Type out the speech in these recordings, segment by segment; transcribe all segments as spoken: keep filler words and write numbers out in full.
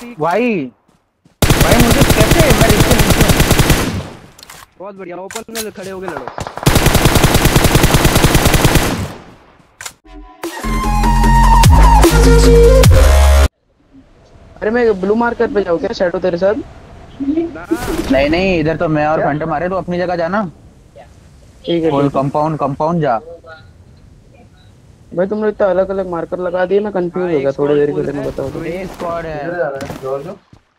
भाई भाई मुझे कैसे मैं इसके नीचे हूँ। बहुत बढ़िया, ओपन में खड़े होके लड़ो। अरे मैं ब्लू मार्कर पे जाऊँ क्या शैडो तेरे साथ? ना नहीं नहीं, इधर तो मैं और क्या? फैंटम मारे, तो अपनी जगह जाना। ठीक है फुल ठीक है। कंपाउंड कंपाउंड जा। भाई तुम लोग इतना अलग अलग मार्कर लगा दिए, मैं हाँ, कंफ्यूज हो एक गया थोड़ी स्क्वाड देर के फुल लिए, मैं है। बताओ तो। ये स्क्वाड है। किधर जा रहा है जॉर्ज?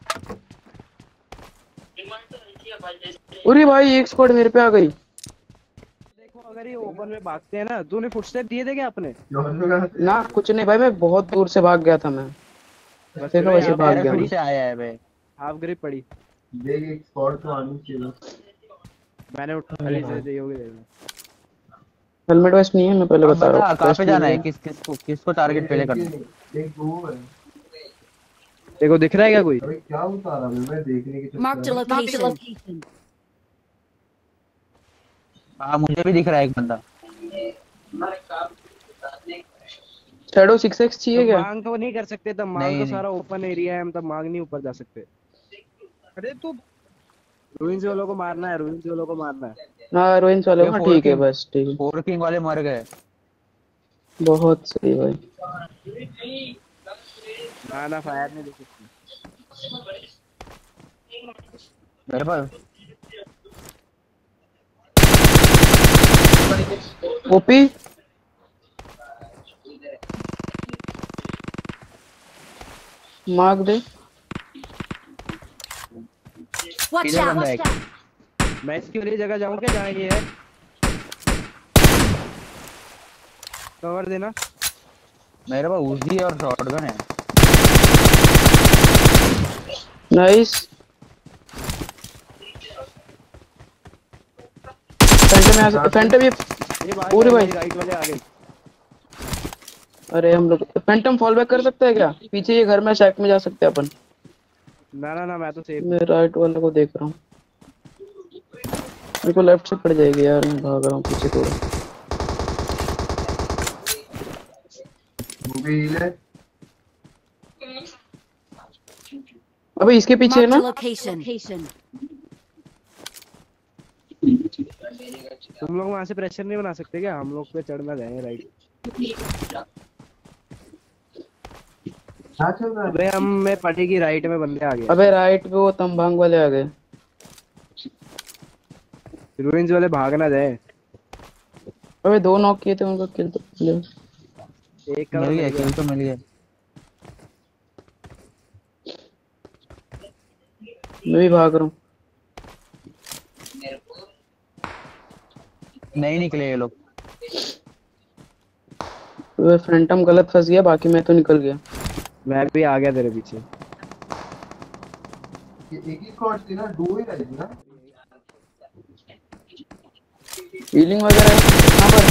अरे भाई एक स्क्वाड मेरे पे आ गई। देखो अगर ये ओपन में भागते हैं ना, तूने फुटस्टेप दिए थे क्या अपने? जॉर्ज का ना कुछ नहीं भाई, मैं बहुत दूर से भाग गया था मैं। बस फिर देखो मैं वैसे यहाँ पे भाग हाफ गया पैराशूट मैं। ग्रिप से आया है बे। हाफ ग्रिप पड़ी। देख एक स्पॉट तो आनी चाहिए। मैंने उठा ली से दी होगी देखना। हेलमेट वेस्ट नहीं है, मैं पहले अब बता रहा बता हूँ, कहाँ पे वेस्ट जाना नहीं है, है। किस किस को किसको टारगेट पहले करना है। एक एक वो है। देखो दिख रहा है क्या कोई? अबे क्या उतारा मैं मैं देखने के Marked a चक्कर में। location. हाँ मुझे भी दिख रहा है एक बंदा। शैडो सिक्स एक्स तो चाहिए क्या? मांग तो नहीं कर सकते, तब मांग नहीं तो नहीं, सारा ओपन एरिया है, हम तब मांग नहीं ऊपर जा सकते। अरे तू रूइंस वालों को मारना है, रूइंस वालों को मारना है। हाँ रोइंस वाले ये को, हाँ फोर ठीक है किंग बस ठीक है। फोर किंग वाले मर गए। बहुत सही भाई। ना ना फायर नहीं दे सकते। मेरे पास ओपी मार्क दे। Watch इधर out! बंदा है। मैं इसके लिए जगह जाऊं क्या जहाँ ये है? कवर देना। मेरे पास उजी और शॉटगन है। नाइस। फैंटम यहाँ से, फैंटम ये ये भाई पूरे भाई भाई। राइट वाले आ गए। अरे हम लोग फैंटम फॉल बैक कर सकते हैं क्या? पीछे ये घर में शैक में जा सकते हैं अपन। ना ना ना मैं तो सेफ मैं हूँ। राइट वाले को देख रहा हूँ। मेरे को लेफ्ट से पड़ जाएगी यार, मैं भाग रहा हूँ पीछे थोड़ा। वो भी हील है। अबे इसके पीछे है Marked a ना। location. तुम लोग वहां से प्रेशर नहीं बना सकते क्या? हम लोग पे चढ़ना जाएंगे राइट। क्या चल रहा है? अबे हम में पड़ेगी राइट में बंदे आ गए। अबे राइट पे वो तंबांग वाले आ गए। रूइंस वाले भाग ना जाए। अबे दो नॉक किए थे, उनको किल तो ले। एक का मिल तो गया, मिल गया। किल तो मिल गया। मैं भी भाग रहा हूँ। नहीं निकले ये लोग। वो फैंटम गलत फंस गया, बाकी मैं तो निकल गया। मैं भी आ गया तेरे पीछे। ये एक ही स्क्वाड थी ना, दो ही रही थी ना। हीलिंग वगैरह कहाँ पर?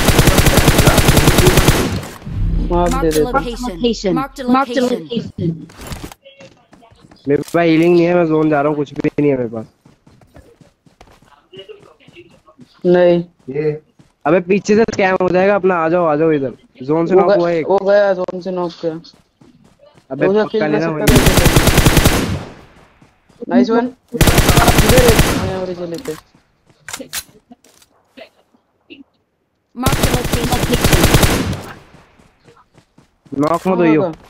मार्क दे Marked a देता। location. Marked a location. मेरे पास हीलिंग नहीं है, मैं जोन जा रहा हूँ, कुछ भी नहीं है मेरे पास। नहीं ये अबे पीछे से स्कैम हो जाएगा अपना, आ जाओ आ जाओ इधर। जोन से वो नॉक हुआ गया, एक। वो गया जोन से नॉक किया। अबे वो पक्का किल कर लेना सकता वही। है। Nice one. इधर है ओरिजिनल पे। Marked a location. नॉक मत कहाँ होइयो। होगा?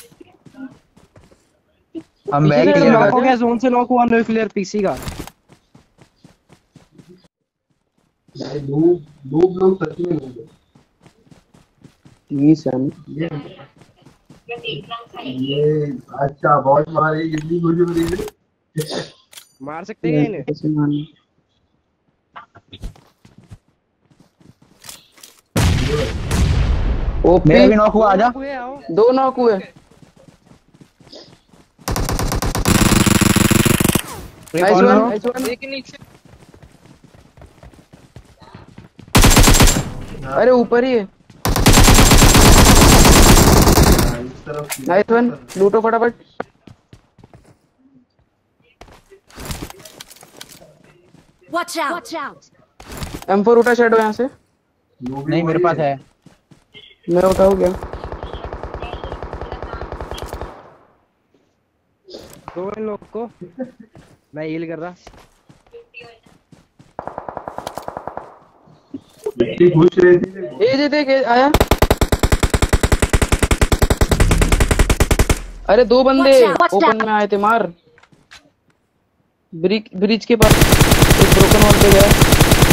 हम पीछे बैग से क्लियर लगा नॉक कर। हो क्या? गया, जोन से नॉक हुआ न्यूक्लियर पीसी का। भाई दो दो लोग सच में नहीं ये सैम ये ये अच्छा बहुत मारी इतनी खुशी हो रही है। मार सकते हैं क्या इन्हें? कैसे मारना? ओपी मेरा भी नॉक हुआ, आजा। नॉक हुए आओ। दो नॉक हुए। एक नाइस और वन, knock। Nice one. अरे ऊपर ही है। इस तरफ नाइस वन, लूटो फटाफट। Watch out! Watch out! M four उठा शैडो यहाँ से। नहीं मेरे पास है। मैं उठाऊँ क्या? दो इन लोग को मैं हील कर रहा। मिट्टी घुस रही थी। ए जे देख ए, आया। अरे दो बंदे Watch out, watch ओपन में आए थे, मार। ब्रिज ब्रिज के पास एक ब्रोकन वॉल पे गया।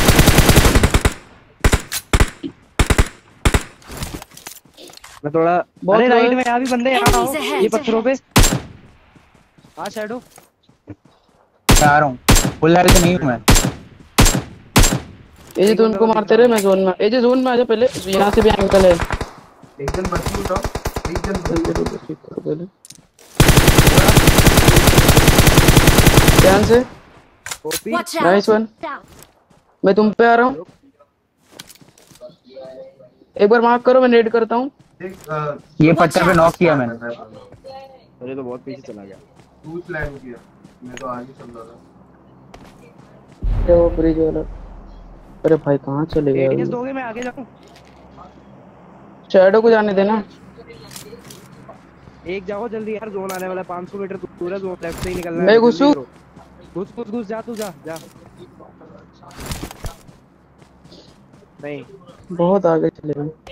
मैं थोड़ा बहुत अरे लोग राइट हैं। में यहाँ भी बंदे हैं, यहाँ Enemies आओ, ahead, ये पत्थरों पे। हाँ शैडो आ रहा हूँ, फुल हेल्थ नहीं हूँ मैं। ए जे तो उनको मारते रहे, मैं जोन में। ए जे जोन में आजा पहले, यहाँ से भी एंगल है। एक जन बची उठाओ, एक जन जल्दी बची। जल्दी ठीक करो पहले, ध्यान से। OP Watch out! Nice one. Watch out! मैं तुम पे आ रहा हूँ, एक बार मार्क करो, मैं नेड करता हूँ। एक अ, ये पत्थर पे नॉक किया मैंने। अरे तो बहुत पीछे चला गया। तू स्लैम किया, मैं तो आगे चल रहा था। ये वो ब्रिज वाला। अरे भाई कहाँ चले एडीएस गए? दोगे मैं आगे जाऊँ? शैडो को जाने देना। एक जाओ जल्दी यार, जोन आने वाला है, पाँच सौ मीटर दूर है, जोन लेफ्ट से ही निकलना है। मैं जल्दी घुसूं? करो। घुस घुस घुस, जा तू जा जा। नहीं बहुत आगे चले गए।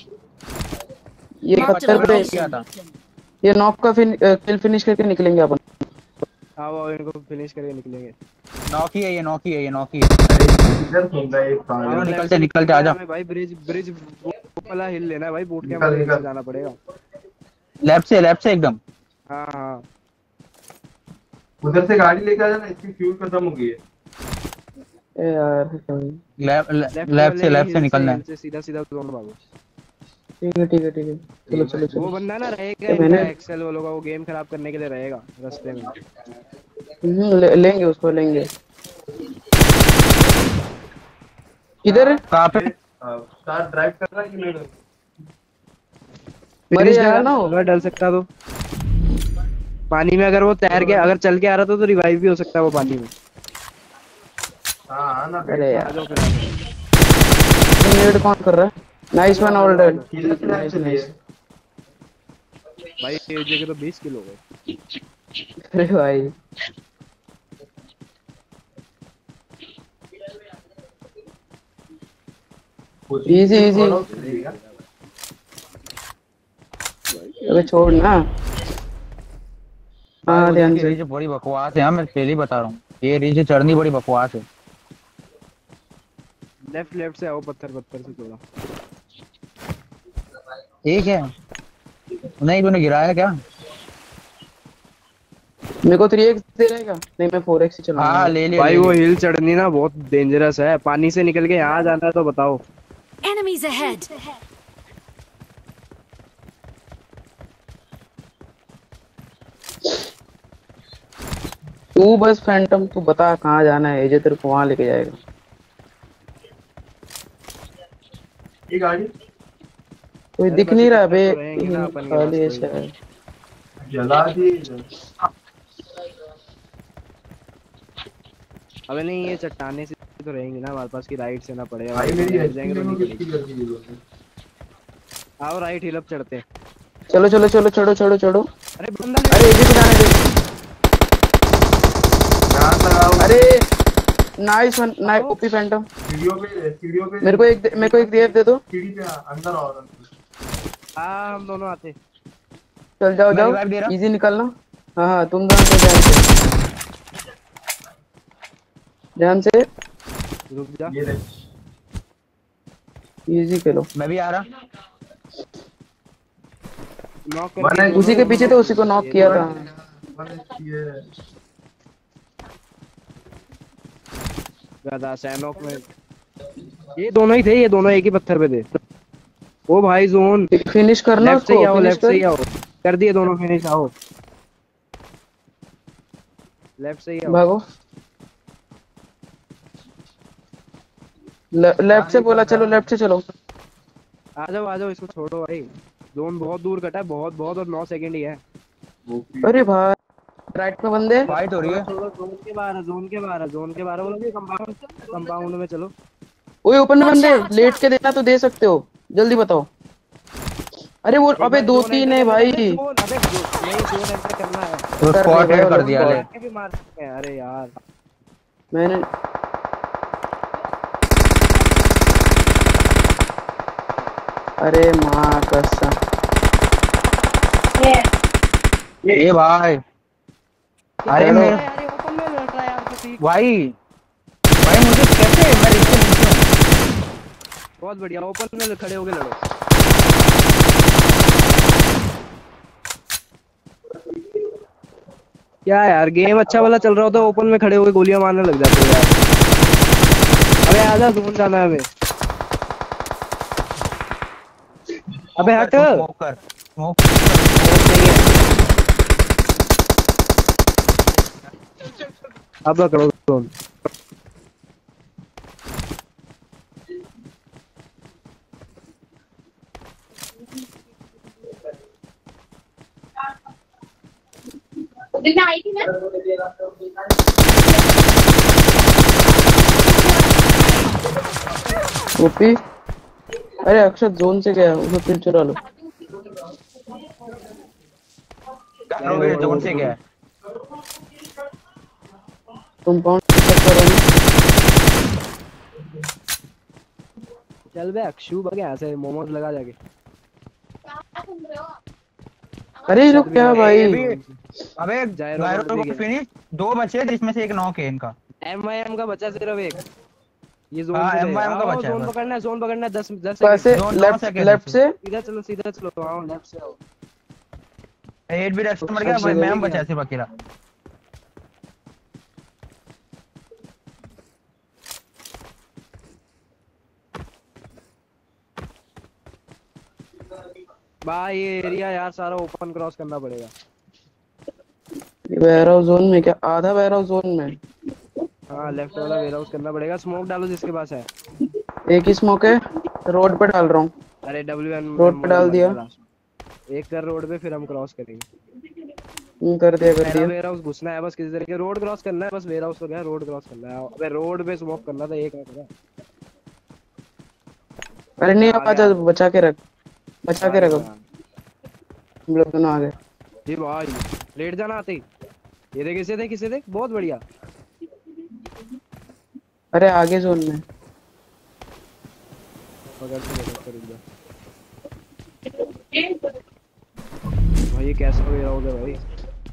ये Marked a पत्थर पे किया था। location. ये नॉक का फिन, किल फिनिश करके निकलेंगे अपन। आओ आओ, इनको फिनिश करके निकलेंगे। नॉक ही है ये, नॉक ही है ये, नॉक ही है। इधर सुन रहा है एक आओ, पागल। निकलते, left से निकलते, आजा। हमें भाई ब्रिज ब्रिज वाला हिल लेना है भाई, बूट के निकल, हमारे निकल। से जाना पड़ेगा। लेफ्ट से, लेफ्ट से एकदम। हाँ हाँ उधर से गाड़ी लेके आ जाना, इसकी फ्यूल खत्म हो गई है। ए यार लेफ्ट लेफ्ट लेफ्ट से, लेफ्ट से निकलना है। से सीधा सीधा जोन भागो। ठीक है ठीक है ठीक है, चलो चलो वो चलो। बंदा ना रहेगा तो मैंने- इनका एक्सेल वालों का, वो गेम खराब करने के लिए रहेगा रास्ते में। हम्म, ले, लेंगे उसको, लेंगे। किधर है? कहाँ पे? स्टार ड्राइव कर रहा है कि नहीं? मरे फिनिश जाएगा डाल, ना वो। अगर डल सकता तो पानी में, अगर वो तैर के अगर चल के आ रहा था तो रिवाइव भी हो सकता है वो पानी में। हाँ हाँ ना। अरे आ यार जाओ फिर आ जाओ। नेड कौन कर रहा है? Nice one, all dead. किधर से ड्राइव चली है? भाई ये जगह तो बीस किलो गए। अरे भाई Easy, easy. अबे छोड़ ना। हाँ ध्यान से। रीच बड़ी बकवास है, हाँ मैं पहले ही बता रहा हूँ, ये रीच चढ़नी बड़ी बकवास है। लेफ्ट लेफ्ट से आओ, पत्थर पत्थर से थोड़ा। एक है नहीं, तूने गिराया क्या? मेरे को थ्री एक्स दे रहेगा? नहीं मैं फोर एक्स ही चलाऊंगा। हाँ ले लिया, भाई ले वो लिया। हिल चढ़नी ना बहुत डेंजरस है, पानी से निकल के यहाँ जाना है तो बताओ। Enemies ahead. तू बस फैंटम तू बता कहाँ जाना है, एजे तेरे को वहां लेके जाएगा। ये गाड़ी कोई अरे दिख बस नहीं रहा इतना बे, तो रहेंगे ना अपन के खाली है पास कोई। शायद। जला दी। अबे नहीं, ये चट्टाने से तो रहेंगे ना हमारे पास, की राइट से ना पड़ेगा भाई मेरी जाएंगे एचपी तो में नहीं कितनी चलेगी। कर दी लोगों ने? आओ राइट हिल अप चढ़ते हैं। चलो चलो चलो चलो चलो चलो। अरे बंदा अरे एजे को जाने दे। ध्यान लगाओ। अरे nice one, nice OP phantom. सीढ़ियों पे, सीढ़ियों पे। मेरे को एक दे- मेरे को एक देव दे दो। सीढ़ी पे आ, अंदर आओ अंदर। हाँ हम दोनों आते। चल जाओ मैं जाओ, revive दे रहा। इजी निकलना। हाँ हाँ तुम दोनों तो ध्यान से, ध्यान से रुक जा। ये देख। इजी खेलो। मैं भी आ रहा। नॉक One कर है, उसी के पीछे तो उसी को नॉक किया था। ये ज्यादा सैनॉक में ये दोनों ही थे, ये दोनों एक ही पत्थर पे थे। ओ भाई जोन फिनिश करना लेफ्ट से उसको, ही आओ, फिनिश लेफ्ट से ही कर। आओ। कर दिए दोनों फिनिश, आओ लेफ्ट से ही आओ। भागो ले, लेफ्ट से बोला, चलो लेफ्ट से चलो। आ जाओ आ जाओ, इसको छोड़ो भाई, जोन बहुत दूर कटा है, बहुत बहुत, और नौ सेकंड ही है। अरे भाई राइट में बंदे। फाइट हो रही है। छोड़ो, जोन के बाहर है, जोन के बाहर है, जोन के बाहर है, बोलो कंपाउंड कंपाउंड में चलो। ओए ओपन में Watch बंदे, out, watch लेट out. के देना तो दे सकते हो, जल्दी बताओ। अरे वो एक अबे बार दो जोन तीन एंटर है कर, भाई। अबे जोन, अबे जो- नहीं जोन एंटर करना है। तो कर स्पॉट दिया हेड भाई, कर दिया ले। ये भी मार सकते हैं। अरे यार मैंने अरे माँ कसम ए भाई अरे चलो। मैं यार ये ओपन में लड़ रहा है यार प्रतीक। भाई भाई मुझे कैसे मैं इससे नीचे हूँ। बहुत बढ़िया ओपन में खड़े होके लड़ो। क्या यार गेम अच्छा वाला चल रहा होता है ओपन में खड़े होके गोलियां मारने लग जाते हो यार। अबे आजा जोन जाना है हमें। अबे हट स्मोक कर स्मोक अब करो जोन। ओपी। अरे अक्षत जोन से गया, उसे फिर चुरा लो। करोगे जोन से क्या है। तुम कौन सा करो चल बे अक्षु बगे ऐसे मोमोज लगा जाके। अरे ये लोग क्या भाई। ये भी अबे जायरो गायरो रोड भी को गया। फिनिश दो बचे जिसमें से एक नॉक है इनका। एम आई एम का बचा सिर्फ एक। ये जोन हाँ, पे एम आई एम का आओ, बचा है जोन बस। पकड़ना है जोन पकड़ना है। दस दस कैसे सेकंड। जोन नौ लेफ्ट सेकंड लेफ्ट से सीधा चलो सीधा चलो आओ लेफ्ट से आओ। एट भी रेस्ट मर गया अच्छे मैम से बचा है सिर्फ अकेला। भाई ये एरिया यार सारा ओपन क्रॉस करना पड़ेगा। वेयर हाउस जोन में क्या, आधा वेयर हाउस जोन में। हाँ लेफ्ट वाला वेयर हाउस करना पड़ेगा। स्मोक डालो जिसके पास है। एक ही स्मोक है, रोड पे डाल रहा हूँ। अरे डब्ल्यू एन रोड पे डाल दिया। एक कर रोड पे फिर हम क्रॉस करेंगे। हम्म, कर दिया कर पहला दिया। वेयर हाउस घुसना है बस किसी तरीके। रोड क्रॉस करना है बस। वेयर हाउस हो गया रोड क्रॉस करना है। अबे रोड पे स्मोक करना था एक रखना। अरे नहीं आ आवाज गया। बचा के रख, बचा के रखो। हम लोग दोनों आ गए। जी भाई लेट जाना आते ही। ये देख इसे देख इसे देख बहुत बढ़िया। अरे आगे जोन में। पकड़ से पकड़ कर रुक जा। भाई ये कैसा वेयर हाउस है भाई।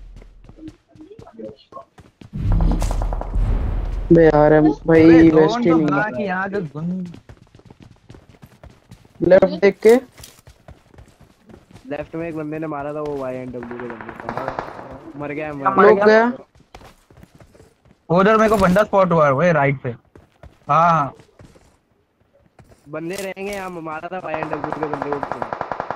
बे यार हम भाई अबे वेस्ट जोन ही तो नहीं बना है। कि यहाँ के गुंड लेफ्ट देख के लेफ्ट में एक बंदे ने मारा था वो वाई एन डब्ल्यू के बंदे को। मर गया मर मर लोग गया। उधर मेरे को बंदा स्पॉट हुआ है वो राइट पे। हाँ हाँ बंदे रहेंगे यहाँ। मारा था वाई एन डब्ल्यू के बंदे को।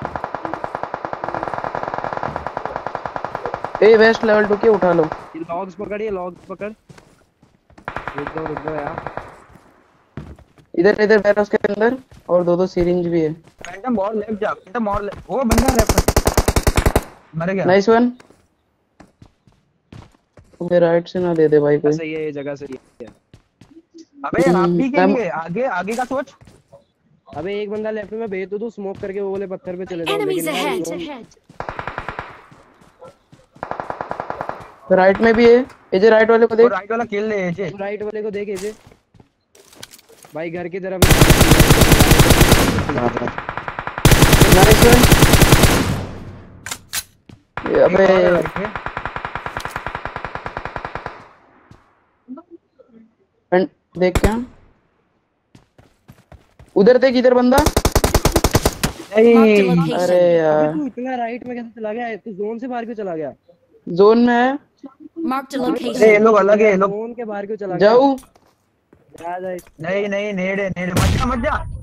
ए वेस्ट लेवल टू के उठा लो। ये लॉग्स पकड़ ये लॉग्स पकड़। रुक जाओ रुक जाओ यार। इधर इधर वेयर हाउस के अंदर और दो दो सिरिंज भी है। फैंटम बहुत लेफ्ट जा फैंटम और लेफ्ट वो बंदा लेफ्ट मर गया। Nice one. मुझे राइट से ना दे दे भाई कोई। सही है ये जगह सही है। अबे आप भी के हम्म, लिए आगे आगे का सोच। अबे एक बंदा लेफ्ट में भेज दो तू स्मोक करके वो वाले पत्थर पे चले जाओ। Enemies लेकिन यार ahead. जोन- राइट में भी है। ये जो राइट वाले को वो देख। राइट वाला किल ले जे। तू राइट वाले को देख इसे। भाई घर की तरफ। Nice one. अबे राइट पे फ्रंट देख क्या, उधर देख इधर बंदा। Marked a location. अरे अबे यार तू इतना राइट में कैसे चला गया। तू जोन से बाहर क्यों चला गया। जोन में है। Marked a अरे ये location. लोग अलग है ये लोग। जोन के बाहर क्यों चला गया। जाऊ जा जा। नहीं नहीं नेड़े नेड़े मत जा मत जा।